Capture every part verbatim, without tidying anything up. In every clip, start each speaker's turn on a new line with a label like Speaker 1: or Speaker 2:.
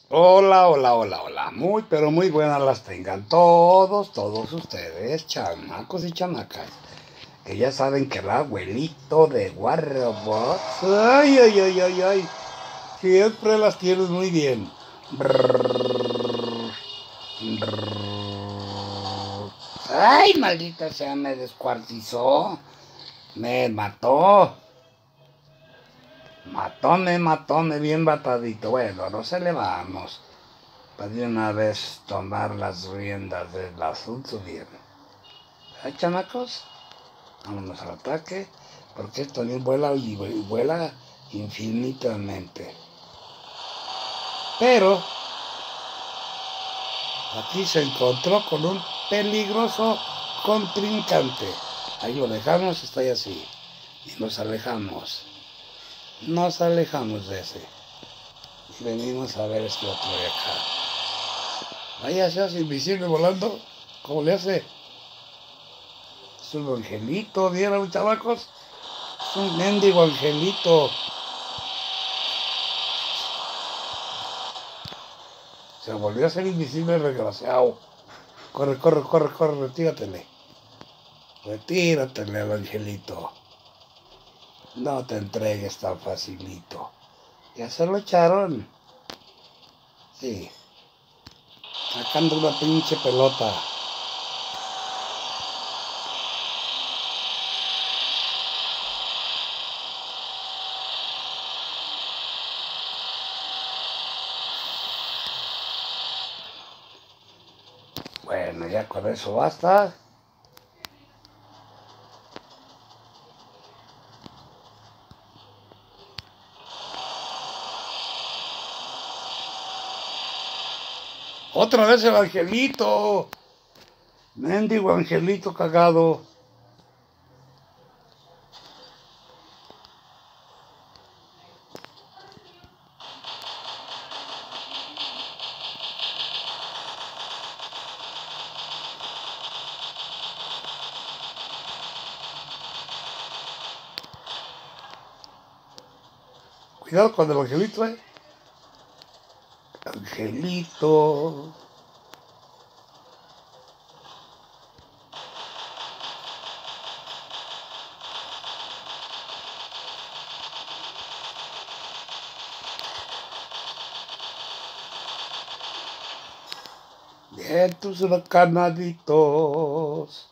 Speaker 1: Hola, hola, hola, hola. Muy, pero muy buenas las tengan todos, todos ustedes, chamacos y chamacas. Que ya saben que el abuelito de Warrobots, ay, ay, ay, ay, ay, siempre las tienes muy bien. Brrr, brrr. Ay, maldita sea, me descuartizó, me mató. Matóme, matóme bien batadito. Bueno, no se le vamos. Para de una vez tomar las riendas del asunto bien. ¿Eh, chamacos? Vámonos al ataque, porque esto también vuela y vuela infinitamente. Pero aquí se encontró con un peligroso contrincante. Ahí lo dejamos, está ahí así. Y nos alejamos. Nos alejamos de ese. Y venimos a ver este otro de acá. Vaya, se hace invisible volando. ¿Cómo le hace? Es un angelito, ¿vieron, chavacos? Es un mendigo angelito. Se volvió a ser invisible el desgraciado. Corre, corre, corre, corre, retíratele. Retíratele al angelito. No te entregues tan facilito. Ya se lo echaron. Sí. Sacando una pinche pelota. Bueno, ya con eso basta. Otra vez el angelito. Mendigo angelito cagado. Cuidado con el angelito, eh. Angelito. Bien, tus canaditos.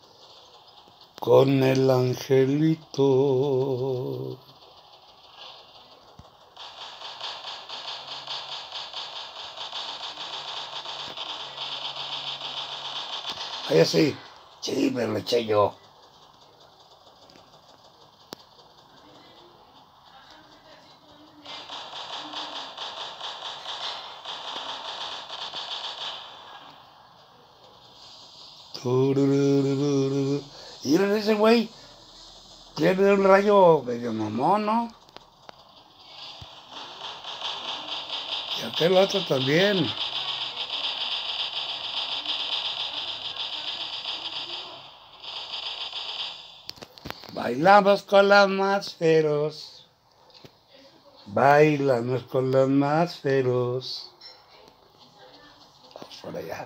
Speaker 1: Con el angelito. Ahí sí. Sí, me lo eché yo. Y miren ese güey. Tiene un rayo medio mamón, ¿no? Y aquel otro también. Bailamos con las más feroz. Bailamos con las más feroz. Vamos por allá.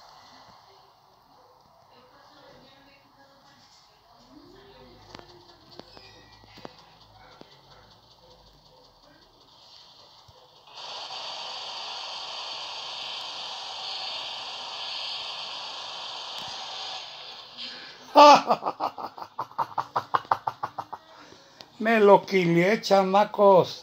Speaker 1: Me lo quilié, chamacos.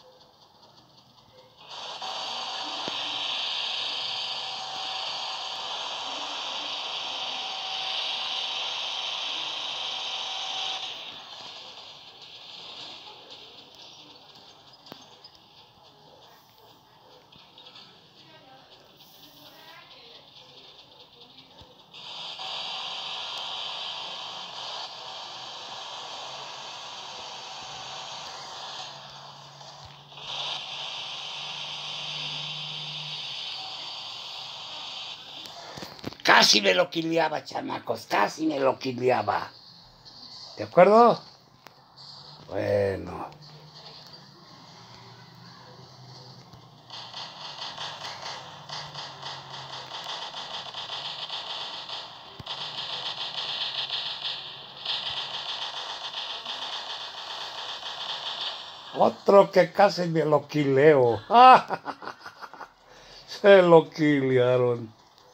Speaker 1: Casi me lo quileaba, chamacos. Casi me lo quileaba. ¿De acuerdo? Bueno. Otro que casi me lo quileo. Se lo quilearon.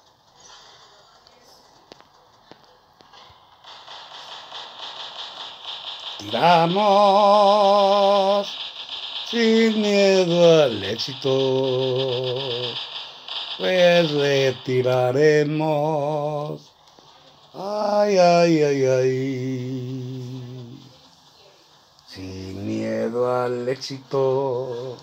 Speaker 1: Tiramos sin miedo al éxito, pues retiraremos. Ay, ay, ay, ay. Sin miedo al éxito.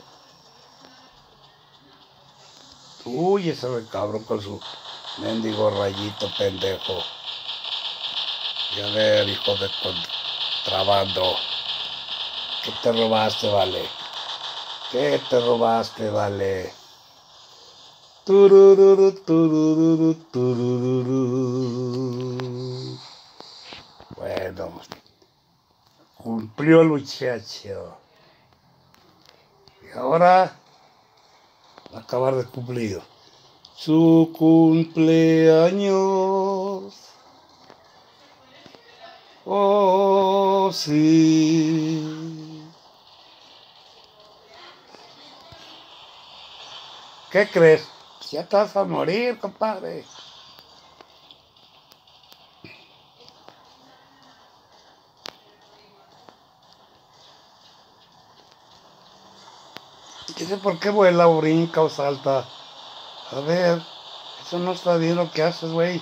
Speaker 1: Uy, ese cabrón con su mendigo rayito pendejo. Y a ver, hijo de contrabando. ¿Qué te robaste, vale? ¿Qué te robaste, vale? Turururu, turururu, turururu. Bueno, cumplió el muchacho. Y ahora va a acabar de cumplir su cumpleaños. Oh, sí. ¿Qué crees? Ya te vas a morir, compadre. No sé por qué vuela o brinca o salta. A ver, eso no está bien lo que haces, güey.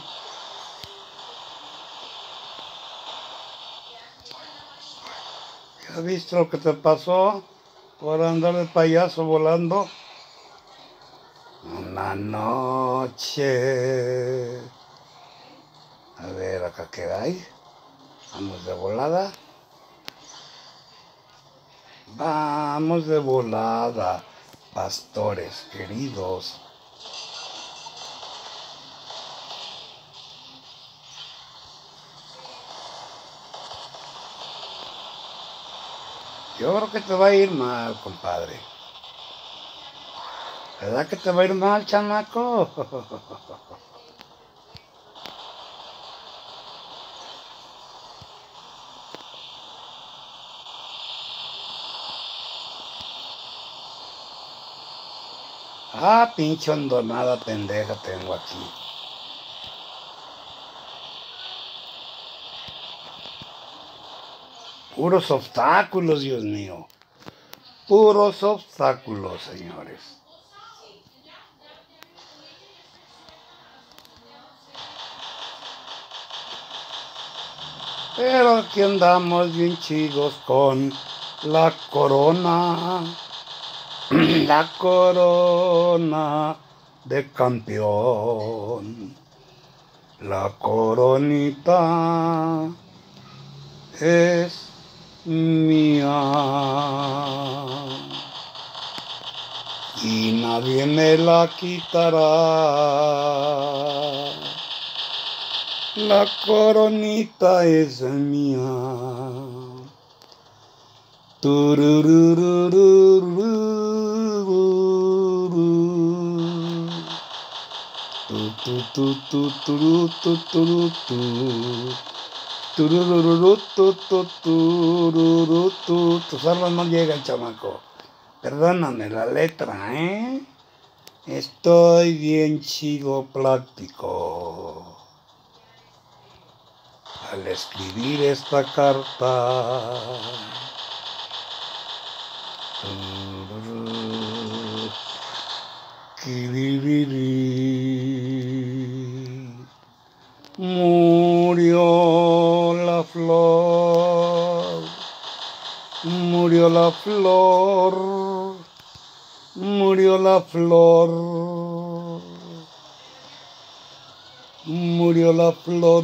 Speaker 1: ¿Ya viste lo que te pasó por andar de payaso volando? Una noche. A ver, acá qué hay. Vamos de volada. Vamos de volada, pastores queridos. Yo creo que te va a ir mal, compadre. ¿Verdad que te va a ir mal, chamaco? Ah, pinche hondonada pendeja tengo aquí. Puros obstáculos, Dios mío. Puros obstáculos, señores. Pero aquí andamos bien chicos con la corona. La corona de campeón. La coronita es mía. Y nadie me la quitará. La coronita es mía. Turururururu. Tu tu tu tu tu tu tu tu. Turururu tu tu tururu tu. Tus armas no llegan, chamaco. Perdóname la letra, ¿eh? Estoy bien chido práctico al escribir esta carta. Murió la flor, murió la flor, murió la flor, murió la flor,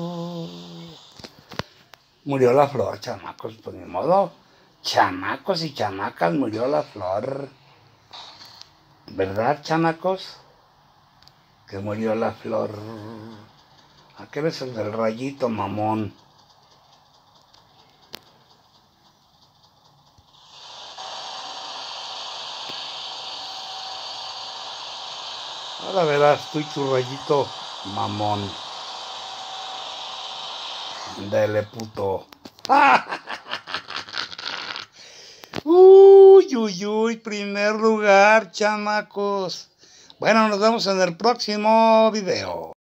Speaker 1: murió la flor, chamacos, pues ni modo, chamacos y chamacas, murió la flor. ¿Verdad, chamacos? Que murió la flor. Aquel es el del rayito mamón. Ahora verás tú y tu rayito mamón. Dele puto. ¡Uh! uy, uy, primer lugar, chamacos. Bueno, nos vemos en el próximo video.